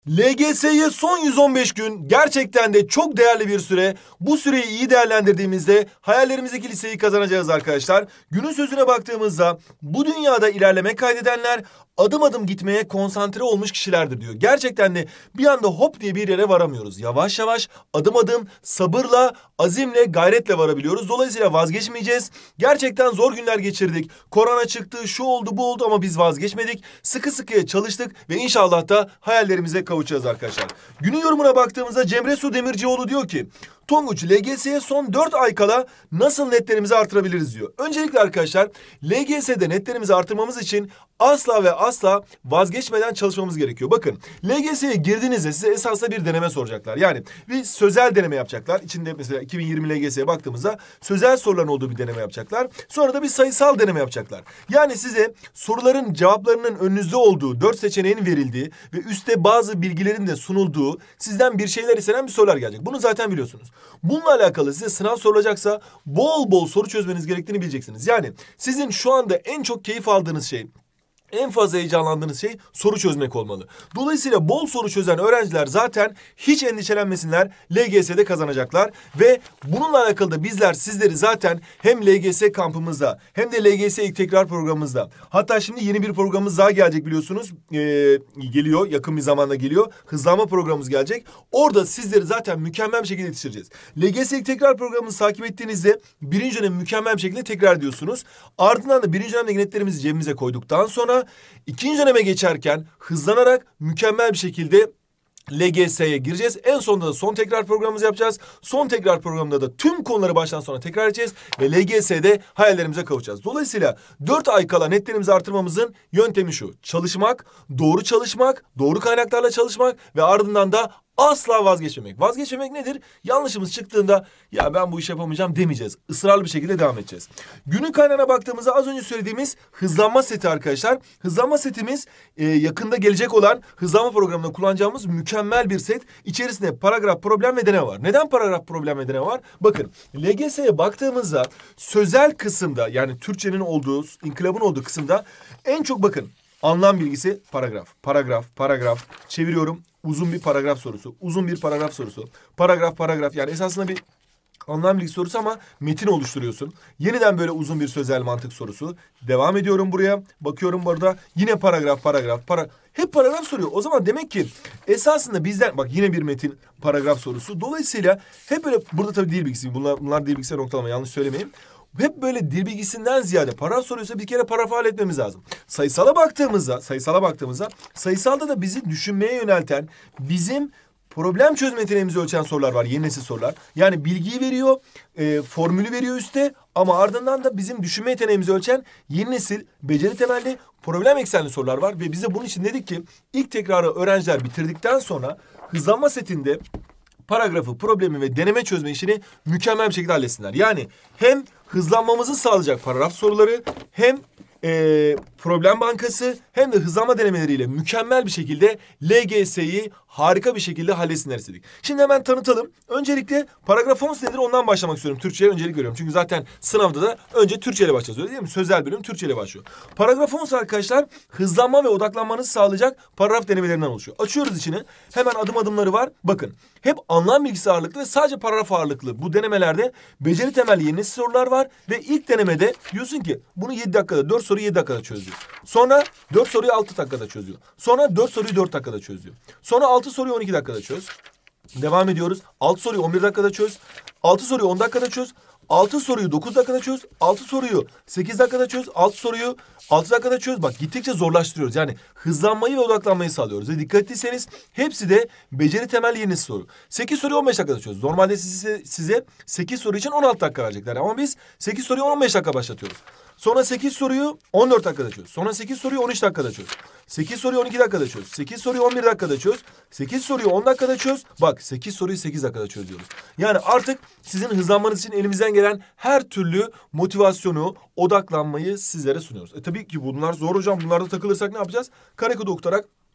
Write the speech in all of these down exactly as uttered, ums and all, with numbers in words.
L G S'ye son yüz on beş gün gerçekten de çok değerli bir süre. Bu süreyi iyi değerlendirdiğimizde hayallerimizdeki liseyi kazanacağız arkadaşlar. Günün sözüne baktığımızda bu dünyada ilerleme kaydedenler adım adım gitmeye konsantre olmuş kişilerdir diyor. Gerçekten de bir anda hop diye bir yere varamıyoruz. Yavaş yavaş, adım adım, sabırla, azimle, gayretle varabiliyoruz. Dolayısıyla vazgeçmeyeceğiz. Gerçekten zor günler geçirdik. Korona çıktı, şu oldu, bu oldu ama biz vazgeçmedik. Sıkı sıkıya çalıştık ve inşallah da hayallerimize kavuşacağız arkadaşlar. Günün yorumuna baktığımızda Cemre Su Demircioğlu diyor ki Tonguç, L G S'ye son dört ay kala nasıl netlerimizi artırabiliriz diyor. Öncelikle arkadaşlar L G S'de netlerimizi artırmamız için asla ve asla vazgeçmeden çalışmamız gerekiyor. Bakın L G S'ye girdiğinizde size esasında bir deneme soracaklar. Yani bir sözel deneme yapacaklar. İçinde mesela iki bin yirmi L G S'ye baktığımızda sözel soruların olduğu bir deneme yapacaklar. Sonra da bir sayısal deneme yapacaklar. Yani size soruların cevaplarının önünüzde olduğu, dört seçeneğin verildiği ve üstte bazı bilgilerin de sunulduğu, sizden bir şeyler istenen bir sorular gelecek. Bunu zaten biliyorsunuz. Bununla alakalı size sınav sorulacaksa bol bol soru çözmeniz gerektiğini bileceksiniz. Yani sizin şu anda en çok keyif aldığınız şey, en fazla heyecanlandığınız şey soru çözmek olmalı. Dolayısıyla bol soru çözen öğrenciler zaten hiç endişelenmesinler, L G S'de kazanacaklar. Ve bununla alakalı da bizler sizleri zaten hem L G S kampımızda hem de L G S ilk tekrar programımızda, hatta şimdi yeni bir programımız daha gelecek biliyorsunuz. Ee, geliyor, yakın bir zamanda geliyor. Hızlanma programımız gelecek. Orada sizleri zaten mükemmel bir şekilde yetiştireceğiz. L G S ilk tekrar programımızı takip ettiğinizde birinci dönemi mükemmel bir şekilde tekrar diyorsunuz. Ardından da birinci dönemdeki netlerimizi cebimize koyduktan sonra İkinci döneme geçerken hızlanarak mükemmel bir şekilde L G S'ye gireceğiz. En sonunda da son tekrar programımızı yapacağız. Son tekrar programında da tüm konuları baştan sona tekrar edeceğiz. Ve L G S'de hayallerimize kavuşacağız. Dolayısıyla dört ay kala netlerimizi artırmamızın yöntemi şu: çalışmak, doğru çalışmak, doğru kaynaklarla çalışmak ve ardından da asla vazgeçmemek. Vazgeçmemek nedir? Yanlışımız çıktığında ya ben bu işi yapamayacağım demeyeceğiz. Israrlı bir şekilde devam edeceğiz. Günün kaynağına baktığımızda az önce söylediğimiz hızlanma seti arkadaşlar. Hızlanma setimiz e, yakında gelecek olan hızlanma programında kullanacağımız mükemmel bir set. İçerisinde paragraf, problem ve deneme var. Neden paragraf, problem ve deneme var? Bakın L G S'ye baktığımızda sözel kısımda, yani Türkçenin olduğu, inkılabın olduğu kısımda en çok bakın anlam bilgisi paragraf, paragraf, paragraf, çeviriyorum. Uzun bir paragraf sorusu, uzun bir paragraf sorusu, paragraf, paragraf, yani esasında bir anlam bilgisi sorusu ama metin oluşturuyorsun. Yeniden böyle uzun bir sözel mantık sorusu. Devam ediyorum buraya. Bakıyorum burada yine paragraf, paragraf, para hep paragraf soruyor. O zaman demek ki esasında bizden, bak yine bir metin paragraf sorusu. Dolayısıyla hep böyle, burada tabii dil bilgisi, bunlar, bunlar dil bilgisi noktalama, yanlış söylemeyeyim. Hep böyle dil bilgisinden ziyade paragraf soruyorsa bir kere paragraf halletmemiz lazım. Sayısala baktığımızda, sayısala baktığımızda sayısalda da bizi düşünmeye yönelten, bizim problem çözme yeteneğimizi ölçen sorular var. Yeni nesil sorular. Yani bilgiyi veriyor, e, formülü veriyor üstte ama ardından da bizim düşünme yeteneğimizi ölçen yeni nesil beceri temelli, problem eksenli sorular var. Ve bize bunun için dedik ki ilk tekrarı öğrenciler bitirdikten sonra hızlanma setinde paragrafı, problemi ve deneme çözme işini mükemmel bir şekilde halletsinler. Yani hem hızlanmamızı sağlayacak paragraf soruları, hem e, problem bankası, hem de hızlanma denemeleriyle mükemmel bir şekilde L G S'yi harika bir şekilde halletsinler istedik. Şimdi hemen tanıtalım. Öncelikle paragraf on nedir ondan başlamak istiyorum. Türkçe'ye öncelik veriyorum. Çünkü zaten sınavda da önce Türkçe ile başlayacağız, öyle değil mi? Sözel bölüm Türkçe ile başlıyor. Paragraf on arkadaşlar hızlanma ve odaklanmanızı sağlayacak paragraf denemelerinden oluşuyor. Açıyoruz içini. Hemen adım adımları var. Bakın hep anlam bilgisi ağırlıklı ve sadece paragraf ağırlıklı. Bu denemelerde beceri temelli yeni nesil sorular var ve ilk denemede diyorsun ki bunu yedi dakikada, dört soruyu yedi dakikada çözüyor. Sonra dört soruyu altı dakikada çözüyor. Sonra dört soruyu dört dakikada çözüyor. Sonra altı soruyu on iki dakikada çöz. Devam ediyoruz. altı soruyu on bir dakikada çöz. altı soruyu on dakikada çöz. altı soruyu dokuz dakikada çöz. altı soruyu sekiz dakikada çöz. altı soruyu altı dakikada çöz. Bak gittikçe zorlaştırıyoruz. Yani hızlanmayı ve odaklanmayı sağlıyoruz. Ve dikkat ettiyseniz hepsi de beceri temelli yeni soru. sekiz soruyu on beş dakikada çöz. Normalde size, size sekiz soru için on altı dakika verecekler. Ama biz sekiz soruyu on beş dakika başlatıyoruz. Sonra sekiz soruyu on dört dakikada çöz. Sonra sekiz soruyu on üç dakikada çöz. sekiz soruyu on iki dakikada çöz. sekiz soruyu on bir dakikada çöz. sekiz soruyu on dakikada çöz. Bak sekiz soruyu sekiz dakikada çözüyoruz. Yani artık sizin hızlanmanız için elimizden gelen her türlü motivasyonu, odaklanmayı sizlere sunuyoruz. E tabii ki bunlar zor hocam. Bunlarda takılırsak ne yapacağız? Karekodu okutarak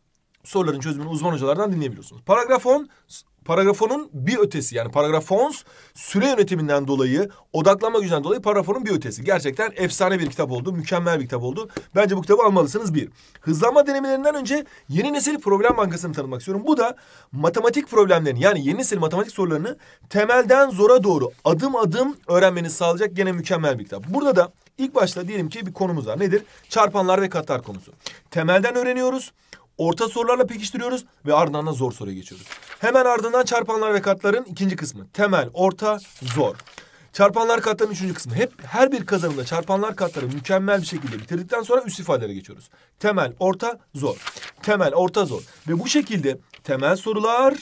soruların çözümünü uzman hocalardan dinleyebiliyorsunuz. Paragraf on, paragrafonun bir ötesi, yani paragrafons süre yönetiminden dolayı, odaklanma gücünden dolayı paragrafonun bir ötesi. Gerçekten efsane bir kitap oldu, mükemmel bir kitap oldu. Bence bu kitabı almalısınız bir. Hızlanma denemelerinden önce yeni nesil problem bankasını tanıtmak istiyorum. Bu da matematik problemlerini, yani yeni nesil matematik sorularını temelden zora doğru adım adım öğrenmenizi sağlayacak gene mükemmel bir kitap. Burada da ilk başta diyelim ki bir konumuz var. Nedir? Çarpanlar ve katlar konusu. Temelden öğreniyoruz. Orta sorularla pekiştiriyoruz ve ardından da zor soruya geçiyoruz. Hemen ardından çarpanlar ve katların ikinci kısmı. Temel, orta, zor. Çarpanlar katların üçüncü kısmı. Hep her bir kazanımda çarpanlar katları mükemmel bir şekilde bitirdikten sonra üst ifadelere geçiyoruz. Temel, orta, zor. Temel, orta, zor. Ve bu şekilde temel sorular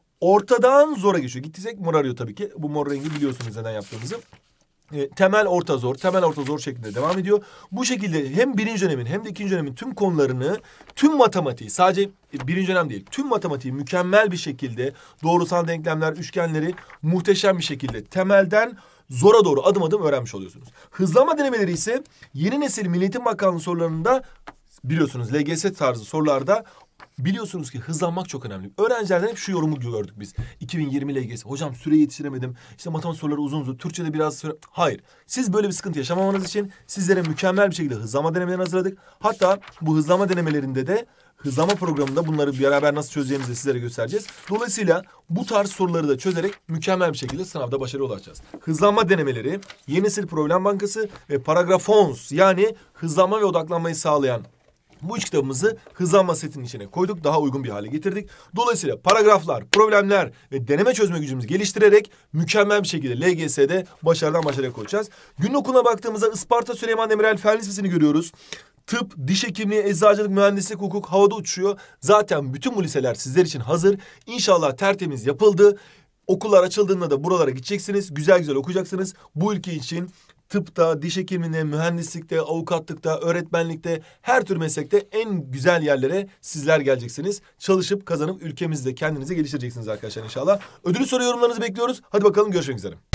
ortadan zora geçiyor. Gittiysek mor arıyor tabii ki. Bu mor rengi biliyorsunuz neden yaptığımızı. E, temel, orta, zor, temel, orta, zor şeklinde devam ediyor. Bu şekilde hem birinci dönemin hem de ikinci dönemin tüm konularını, tüm matematiği, sadece birinci dönem değil, tüm matematiği mükemmel bir şekilde, doğrusal denklemler, üçgenleri muhteşem bir şekilde temelden zora doğru adım adım öğrenmiş oluyorsunuz. Hızlanma denemeleri ise yeni nesil Milli Eğitim Bakanlığı sorularında, biliyorsunuz L G S tarzı sorularda biliyorsunuz ki hızlanmak çok önemli. Öğrencilerden hep şu yorumu gördük biz. iki bin yirmi L G S. Hocam süre yetiştiremedim. İşte matematik soruları uzun uzun. Türkçe'de biraz süre... Hayır. Siz böyle bir sıkıntı yaşamamanız için sizlere mükemmel bir şekilde hızlanma denemelerini hazırladık. Hatta bu hızlanma denemelerinde de hızlanma programında bunları beraber nasıl çözeceğimizi de sizlere göstereceğiz. Dolayısıyla bu tarz soruları da çözerek mükemmel bir şekilde sınavda başarılı ulaşacağız. Hızlanma denemeleri, yeni nesil problem bankası ve paragrafons, yani hızlanma ve odaklanmayı sağlayan bu üç kitabımızı hızlanma setinin içine koyduk. Daha uygun bir hale getirdik. Dolayısıyla paragraflar, problemler ve deneme çözme gücümüzü geliştirerek mükemmel bir şekilde L G S'de başarıdan başarıya koyacağız. Günün okuluna baktığımızda Isparta Süleyman Demirel Fen Lisesi'ni görüyoruz. Tıp, diş hekimliği, eczacılık, mühendislik, hukuk havada uçuşuyor. Zaten bütün bu liseler sizler için hazır. İnşallah tertemiz yapıldı. Okullar açıldığında da buralara gideceksiniz. Güzel güzel okuyacaksınız. Bu ülke için tıpta, diş hekimliğinde, mühendislikte, avukatlıkta, öğretmenlikte, her tür meslekte en güzel yerlere sizler geleceksiniz. Çalışıp kazanıp ülkemizde kendinizi geliştireceksiniz arkadaşlar inşallah. Ödülü soru yorumlarınızı bekliyoruz. Hadi bakalım, görüşmek üzere.